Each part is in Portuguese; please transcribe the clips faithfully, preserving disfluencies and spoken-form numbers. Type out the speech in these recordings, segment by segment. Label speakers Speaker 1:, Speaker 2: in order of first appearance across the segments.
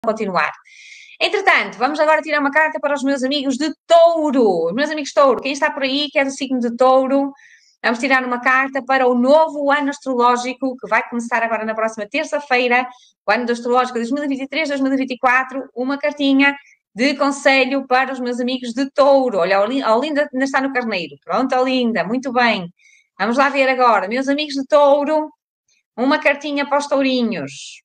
Speaker 1: continuar. Entretanto, vamos agora tirar uma carta para os meus amigos de Touro. Os meus amigos de Touro, quem está por aí, que é do signo de Touro, vamos tirar uma carta para o novo ano astrológico, que vai começar agora na próxima terça-feira, o ano astrológico dois mil e vinte e três, dois mil e vinte e quatro, uma cartinha de conselho para os meus amigos de Touro. Olha, a Olinda ainda está no carneiro. Pronto, Olinda, muito bem. Vamos lá ver agora. Meus amigos de Touro, uma cartinha para os tourinhos.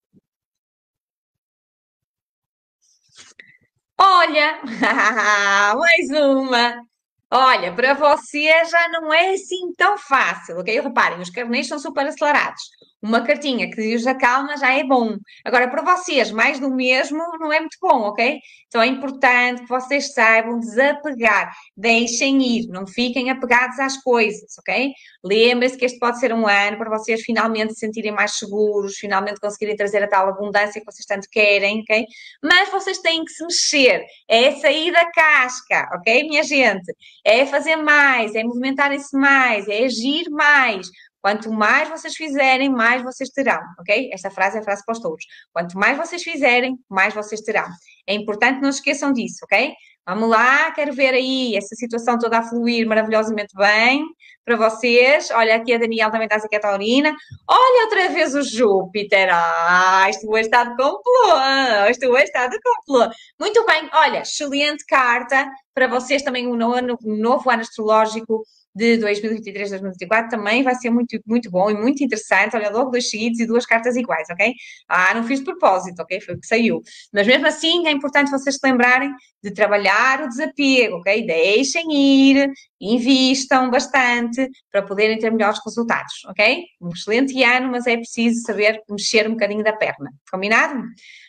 Speaker 1: Olha, mais uma. Olha, para você já não é assim tão fácil, ok? Reparem, os carneiros são super acelerados. Uma cartinha que os acalma já é bom. Agora, para vocês, mais do mesmo não é muito bom, ok? Então é importante que vocês saibam desapegar, deixem ir, não fiquem apegados às coisas, ok? Lembrem-se que este pode ser um ano para vocês finalmente se sentirem mais seguros, finalmente conseguirem trazer a tal abundância que vocês tanto querem, ok? Mas vocês têm que se mexer, é sair da casca, ok, minha gente? É fazer mais, é movimentarem-se mais, é agir mais. Quanto mais vocês fizerem, mais vocês terão, ok? Esta frase é a frase para os touros. Quanto mais vocês fizerem, mais vocês terão. É importante não se esqueçam disso, ok? Vamos lá, quero ver aí essa situação toda a fluir maravilhosamente bem para vocês. Olha, aqui a Daniela também está a dizer que é taurina. Olha outra vez o Júpiter. Ah, isto hoje está de complô. Isto hoje está de complô. Muito bem, olha, excelente carta para vocês também um novo, um novo ano astrológico de dois mil e vinte e três, dois mil e vinte e quatro também vai ser muito, muito bom e muito interessante. Olha, logo dois seguidos e duas cartas iguais, ok? Ah, não fiz de propósito, ok? Foi o que saiu. Mas mesmo assim é importante vocês se lembrarem de trabalhar o desapego, ok? Deixem ir, invistam bastante para poderem ter melhores resultados, ok? Um excelente ano, mas é preciso saber mexer um bocadinho da perna. Combinado?